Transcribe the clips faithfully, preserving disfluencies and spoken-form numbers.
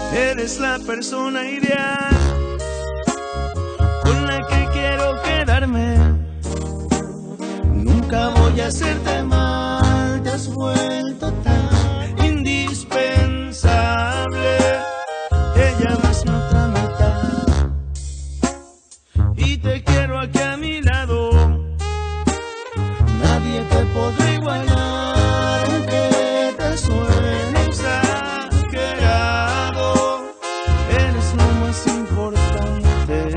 Eres la persona ideal con la que quiero quedarme. Nunca voy a hacerte mal, te has vuelto tan indispensable. Te llamas mi otra mitad y te quiero aquí a mi lado. Nadie te podrá igualar, aunque te suene exagerado. Eres lo más importante.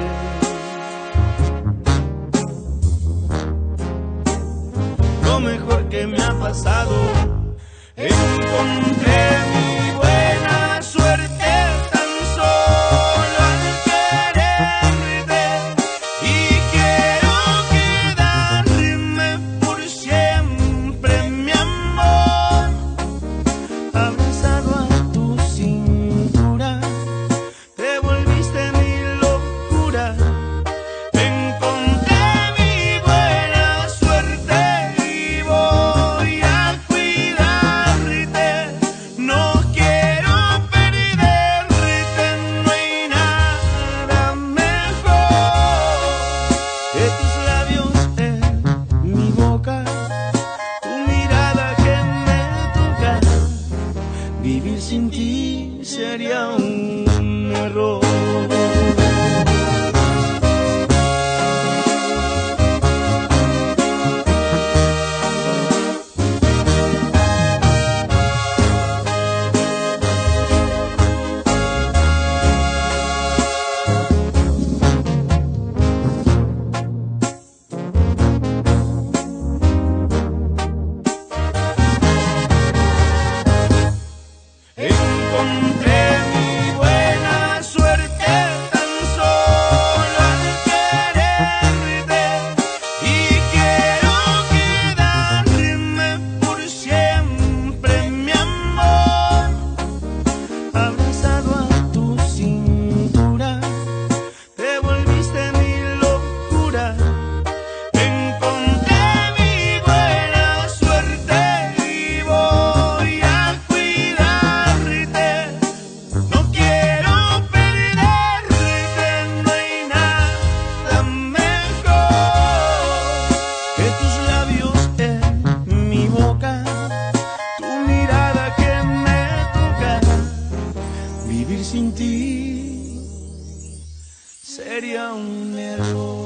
Lo mejor que me ha pasado. Encontré mi buena suerte tan solo al quererte, y quiero quedarme por siempre, mi amor, abrazado a tu cintura. Te volviste mi locura. Encontré mi buena suerte y voy a cuidarte. No quiero perderte, no hay nada mejor que tus labios en mi boca, tu mirada que me toca. Vivir sin ti sería un error. Encontré mi buena suerte tan solo al quererte, y quiero quedarme por siempre, mi amor, abrazado a tu cintura. Te volviste mi locura. Encontré mi buena suerte y voy a cuidarte. No quiero perderte, no hay nada mejor que tus labios en mi boca, tu mirada que me toca. Vivir sin ti sería un error.